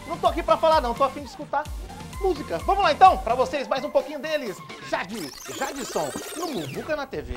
Não tô aqui pra falar não, tô a fim de escutar música. Vamos lá então, pra vocês mais um pouquinho deles. Jadson, no Muvuca na TV.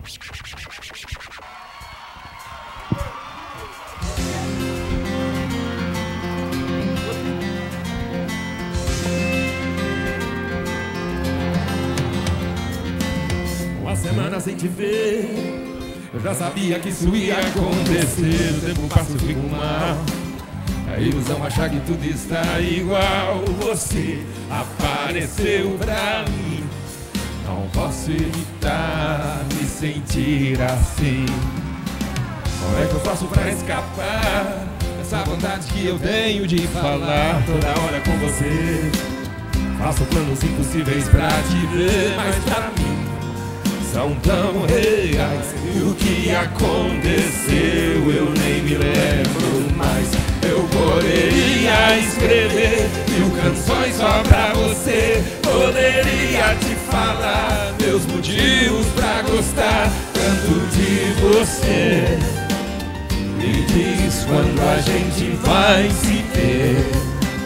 Uma semana sem te ver, eu já sabia que isso ia acontecer. O tempo passa e fica mal, a ilusão achar que tudo está igual. Você apareceu pra mim, não posso evitar me sentir assim. Como é que eu faço pra escapar dessa vontade que eu tenho de falar toda hora com você? Faço planos impossíveis pra te ver, mas pra mim são tão reais. E o que aconteceu eu nem me lembro mais. Eu poderia escrever 1000 canções só pra você. Poderia te falar meus motivos pra gostar tanto de você. Me diz quando a gente vai se ver,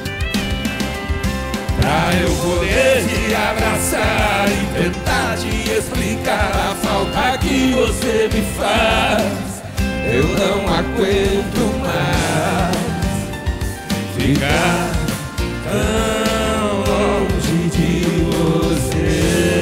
pra eu poder te abraçar e tentar te explicar a falta que você me faz. Eu não aguento mais ficar tão longe de você.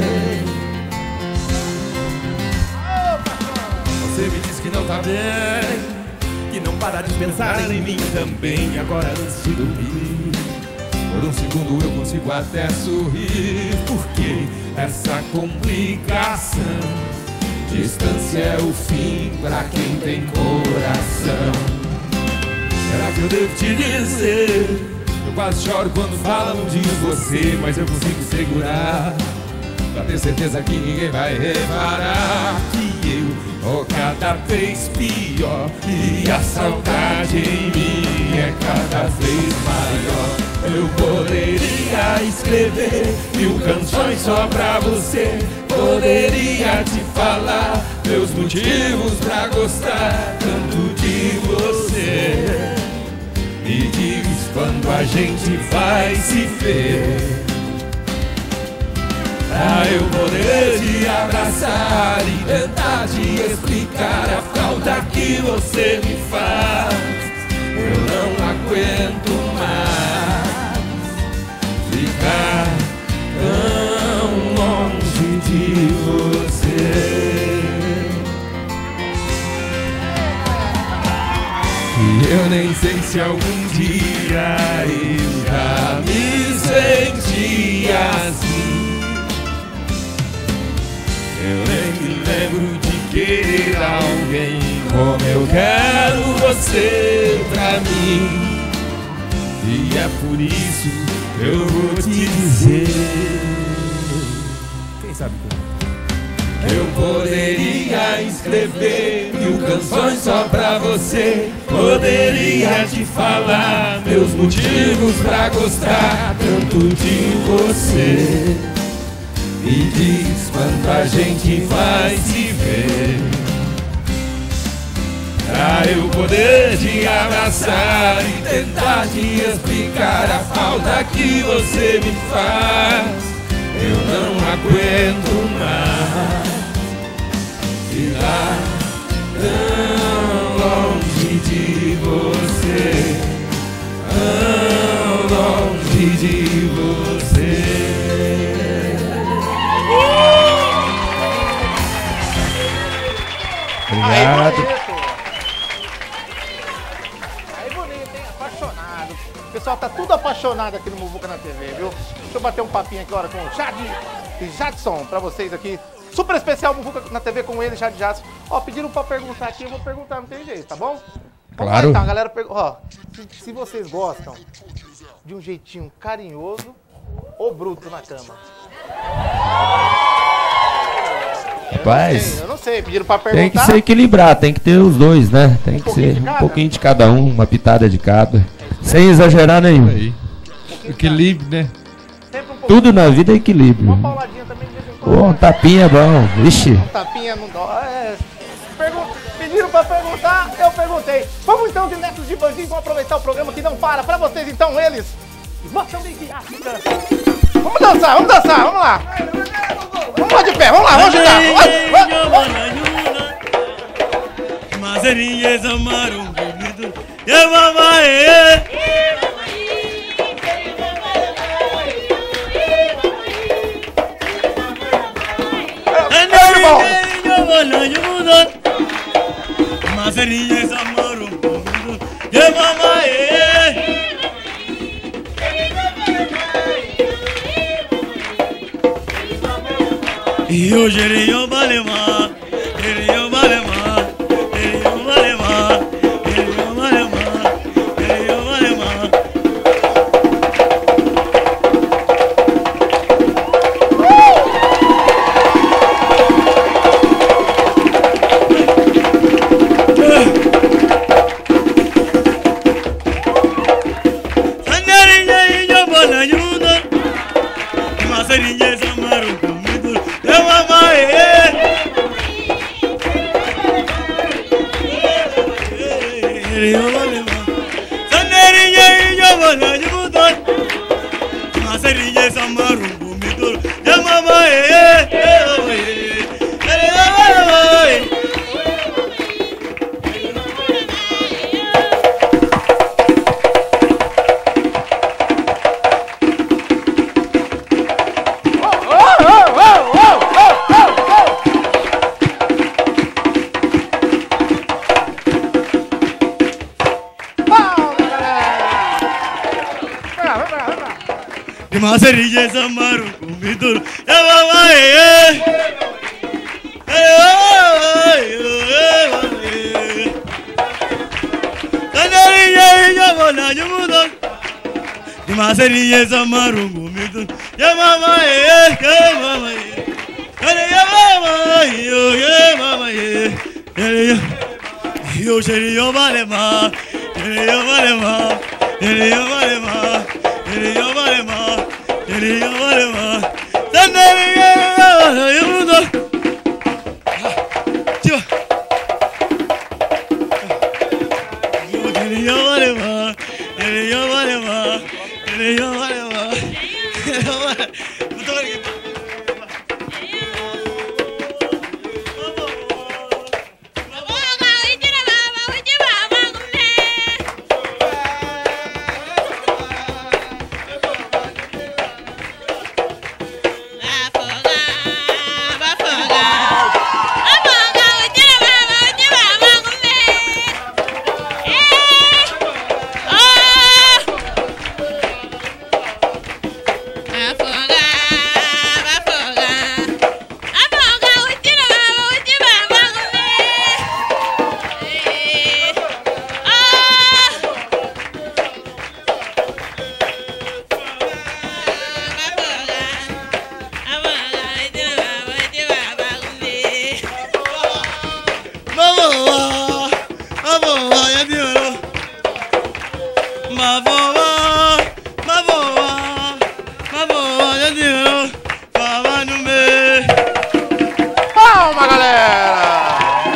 Você me diz que não tá bem, que não para de pensar em mim também. E agora antes de dormir, por um segundo eu consigo até sorrir. Porque essa complicação, distância é o fim pra quem tem coração. Será que eu devo te dizer? Eu quase choro quando falam de você, mas eu consigo segurar, pra ter certeza que ninguém vai reparar que eu vou cada vez pior e a saudade em mim é cada vez maior. Eu poderia escrever 1000 canções só pra você. Poderia te falar meus motivos pra gostar tanto de você. Me diz quando a gente vai se ver, pra eu poder te abraçar e tentar te explicar a falta que você me faz. Eu não aguento mais ficar tão longe de você. E eu nem sei se algum dia eu já me senti assim. Eu nem me lembro de querer alguém como eu quero você pra mim. E é por isso eu vou te dizer, quem sabe como? Eu poderia escrever 1000 canções só pra você. Poderia te falar meus motivos pra gostar tanto de você. Me diz quando a gente vai se ver, pra eu poder te abraçar e tentar te explicar a falta que você me faz. Eu não aguento mais ficar tão longe de você, tão longe de você. Obrigado. Aí bonito, hein? Apaixonado. O pessoal tá tudo apaixonado aqui no Muvuca na TV, viu? Deixa eu bater um papinho aqui agora com o Jadson pra vocês aqui. Super especial Muvuca na TV com ele, Jadson. Ó, pediram pra perguntar aqui, eu vou perguntar, não tem jeito, tá bom? Vamos Claro. lá, então, a galera ó, se vocês gostam de um jeitinho carinhoso ou bruto na cama? Rapaz, Eu não sei, pediram pra perguntar. tem que se equilibrar, tem que ter os dois, né? Tem que ser de um cada? pouquinho de cada um, uma pitada de cada, sem exagerar nenhum. Aí. Equilíbrio, né? Sempre um pouquinho. Tudo na vida é equilíbrio. Uma pauladinha também de vez em Pô, quando. um tapinha é bom, vixe. Um tapinha não dói. pediram pra perguntar, eu perguntei. Vamos então de Netos de Bandinho, vamos aproveitar o programa que não para. Pra vocês então, eles, Moçambique de África. Vamos dançar, vamos lá. Vamos lá de pé, vamos lá, vamos ajudar. Eu gerei o balema, gerei o balema, gerei o balema, gerei o balema, gerei o balema. Sandarinha e jabana yuda, masarinha samaru. Masarinha samaru kumidor, Masarinha samaru kumidor, eu gerei o balema, gerei o balema, gerei o balema, gerei o balema, gerei o balema, sandarinha yuda, tio, gerei o balema, gerei o balema, gerei o balema, muito obrigado. Palma, galera!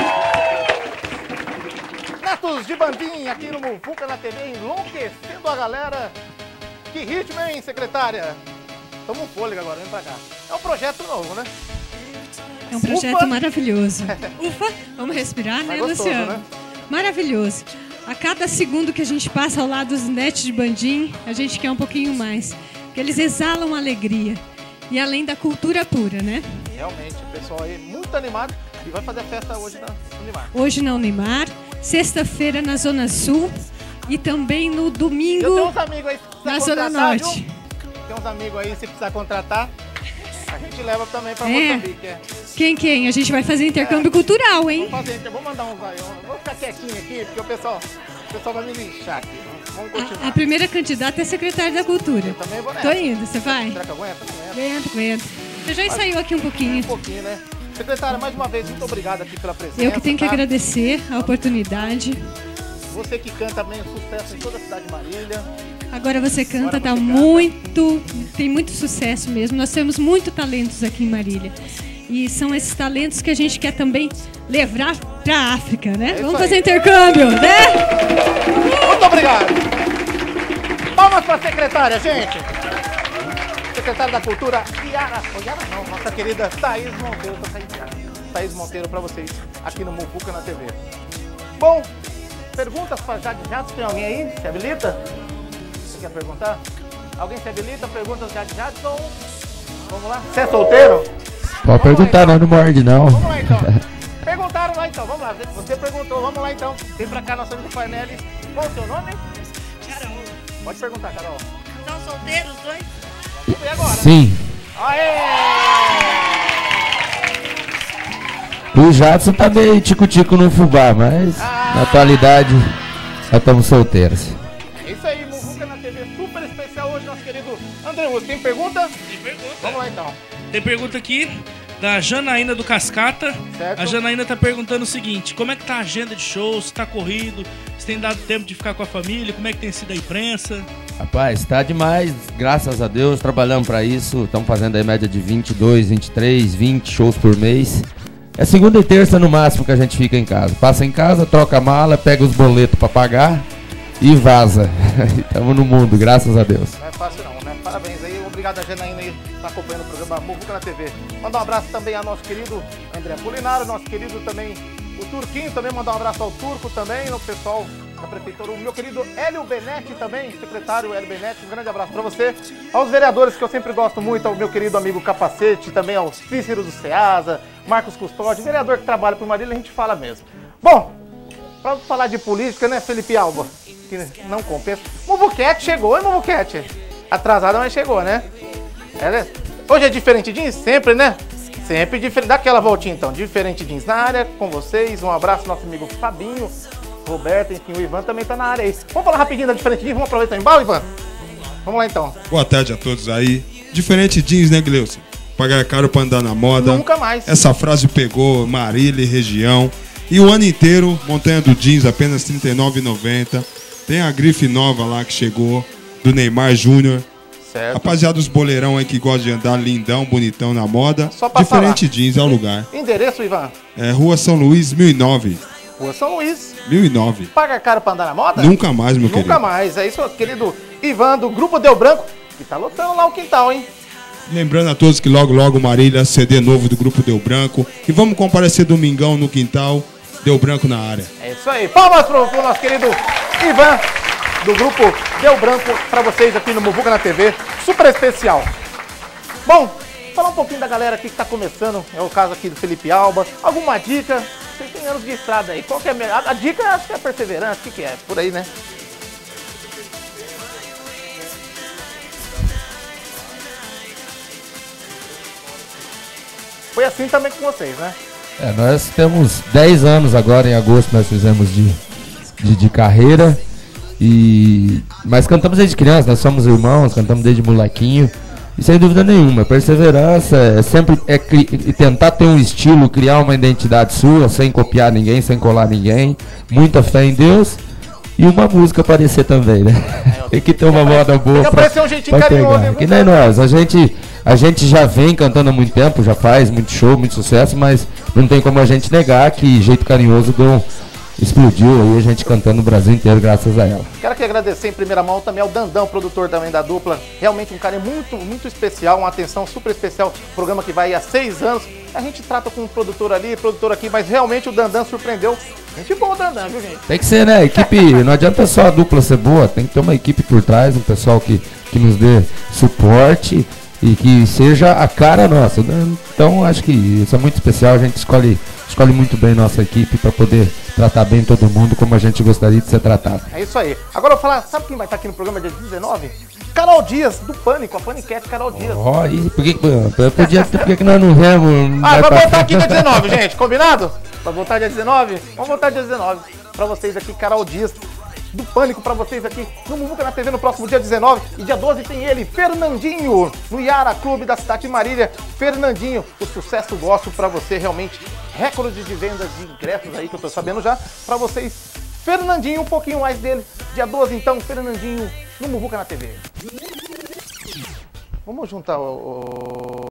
Netos de Bandinho aqui no Muvuca na TV, enlouquecendo a galera. Que ritmo, hein, secretária? Tamo um fôlego agora, vem pra cá. É um projeto novo, né? É um projeto maravilhoso. Ufa, vamos respirar, né, gostoso, Luciano? né? Maravilhoso. A cada segundo que a gente passa ao lado dos Netos de Bandinho, a gente quer um pouquinho mais. Porque eles exalam alegria. E além da cultura pura, né? Realmente, o pessoal aí muito animado. E vai fazer a festa hoje na Unimar. Hoje na Unimar, sexta-feira na Zona Sul e também no domingo Eu tenho uns amigos aí, se precisar na Zona contratar, Norte. viu? Tem uns amigos aí, se precisar contratar, a gente leva também pra É. Moçambique. É. Quem? A gente vai fazer intercâmbio cultural, hein? Vamos fazer, vou mandar uns aí. Eu vou ficar quietinho aqui, porque o pessoal vai me lixar aqui. Vamos continuar. A primeira candidata é secretária da Cultura. Eu também vou nessa. Tô indo, você vai? Será que aguenta? Aguenta. Aguento. Você já ensaiou aqui um pouquinho. Um pouquinho, né? Secretária, mais uma vez, muito obrigado aqui pela presença. Eu que tenho que tá? agradecer a oportunidade. Você que canta bem, sucesso em toda a cidade de Marília. Agora você canta, Agora tá você tem muito sucesso mesmo. Nós temos muito talentos aqui em Marília. E são esses talentos que a gente quer também levar para a África, né? Vamos aí. fazer intercâmbio, né? Muito obrigado. Palmas para a secretária, gente. Secretária da Cultura, Yara não, nossa querida Thaís Monteiro. Thaís Monteiro para vocês aqui no Muvuca na TV. Bom, perguntas para Jade Jadson. Tem alguém aí? Se habilita? Você quer perguntar? Alguém se habilita? Perguntas Jade Jadson. Vamos lá. Você é solteiro? Pode perguntar, não morde, não. Vamos lá então. Perguntaram lá então, vamos lá. Você perguntou, vamos lá então. Vem pra cá, nossa amiga Farnelli. Qual o seu nome? Carol. Pode perguntar, Carol. São solteiros os dois? Vamos ver agora. Sim. Aê! O Jadson tá meio tico-tico no fubá, mas na atualidade nós estamos solteiros. É isso aí, Muvuca na TV, super especial hoje, nosso querido André Russo. Tem pergunta? Tem pergunta. Vamos lá então. Tem pergunta aqui da Janaína do Cascata. Certo. A Janaína tá perguntando o seguinte: como é que tá a agenda de shows? Se tá corrido? Se tem dado tempo de ficar com a família? Como é que tem sido a imprensa? Rapaz, tá demais, graças a Deus, trabalhamos pra isso. Estamos fazendo aí média de 22, 23, 20 shows por mês. É segunda e terça no máximo que a gente fica em casa. Passa em casa, troca a mala, pega os boletos pra pagar e vaza. Estamos no mundo, graças a Deus. Não é fácil não, né? Parabéns aí, obrigado a Janaína aí que tá acompanhando o programa Muvuca na TV. Mandar um abraço também ao nosso querido André Polinário, nosso querido também o Turquinho, também mandar um abraço ao Turco também, o pessoal da prefeitura, o meu querido Hélio Benetti também, secretário Hélio Benetti, um grande abraço pra você. Aos vereadores que eu sempre gosto muito, ao meu querido amigo Capacete, também ao Cícero do Ceasa, Marcos Custódio, vereador que trabalha por Marília, a gente fala mesmo. Bom, pra falar de política, né, Felipe Alba? Que não compensa. Muvuquete chegou, hein, Muvuquete? Atrasada, mas chegou, né? Hoje é diferente jeans? Sempre, né? Sempre diferente. Dá aquela voltinha então, diferente jeans na área com vocês. Um abraço, nosso amigo Fabinho, Roberto, enfim, o Ivan também tá na área aí. Vamos falar rapidinho da diferente jeans, vamos aproveitar o embalo, Ivan? Vamos lá então. Boa tarde a todos aí. Diferente jeans, né, Gleuson? Pagar caro pra andar na moda. Nunca mais. Essa frase pegou Marília e região. E o ano inteiro, Montanha do Jeans, apenas R$ 39,90. Tem a grife nova lá que chegou, do Neymar Júnior. Certo. Rapaziada dos boleirão aí que gosta de andar lindão, bonitão na moda. Só passar Diferente lá. Jeans é o lugar. Endereço, Ivan? É Rua São Luís, 1009. Rua São Luís. 1009. Paga caro pra andar na moda? Nunca mais, meu querido. Nunca mais. É isso, querido Ivan, do Grupo Deu Branco, que tá lotando lá o quintal, hein? Lembrando a todos que logo Marília, CD novo do Grupo Deu Branco. E vamos comparecer domingão no quintal, Deu Branco na área. É isso aí. Palmas pro nosso querido Ivan, do Grupo Deu Branco, pra vocês aqui no Muvuca na TV. Super especial. Bom, falar um pouquinho da galera aqui que tá começando. É o caso aqui do Felipe Alba. Alguma dica? Vocês têm anos de estrada aí. Qual que é a melhor? A dica acho que é perseverança. O que é? Por aí, né? Foi assim também com vocês, né? Nós temos 10 anos agora, em agosto nós fizemos de carreira. Mas cantamos desde criança, nós somos irmãos, cantamos desde molequinho. E sem dúvida nenhuma, perseverança sempre tentar ter um estilo, criar uma identidade sua, sem copiar ninguém, sem colar ninguém. Muita fé em Deus e uma música aparecer também, né? Tem que ter uma moda boa. Tem que aparecer um jeitinho carinhoso, hein? Que nem nós, a gente já vem cantando há muito tempo, já faz muito show, muito sucesso, mas não tem como a gente negar que Jeito Carinhoso explodiu aí, a gente cantando no Brasil inteiro graças a ela. Quero aqui agradecer em primeira mão também ao Dandão, produtor também da dupla. Realmente um cara muito, muito especial, uma atenção super especial. Programa que vai há 6 anos. A gente trata com um produtor ali, produtor aqui, mas realmente o Dandão surpreendeu. Gente boa o Dandão, viu, gente? Tem que ser, né? Equipe, não adianta só a dupla ser boa, tem que ter uma equipe por trás, um pessoal que nos dê suporte e que seja a cara nossa. Então acho que isso é muito especial, a gente escolhe muito bem nossa equipe para poder tratar bem todo mundo como a gente gostaria de ser tratado. É isso aí. Agora eu vou falar, sabe quem vai estar aqui no programa dia 19? Carol Dias, do Pânico, a Paniquete Carol Dias. E por que nós não vemos? Vai voltar aqui dia 19, gente, combinado? Vai voltar dia 19? Vamos voltar dia 19. Pra vocês aqui, Carol Dias, do Pânico, pra vocês aqui no Muvuca na TV no próximo dia 19. E dia 12 tem ele, Fernandinho, no Yara Clube da cidade de Marília. Fernandinho, o sucesso gospel pra você, realmente, recorde de vendas de ingressos aí que eu tô sabendo já, pra vocês. Fernandinho, um pouquinho mais dele. Dia 12 então, Fernandinho, no Muvuca na TV. Vamos juntar o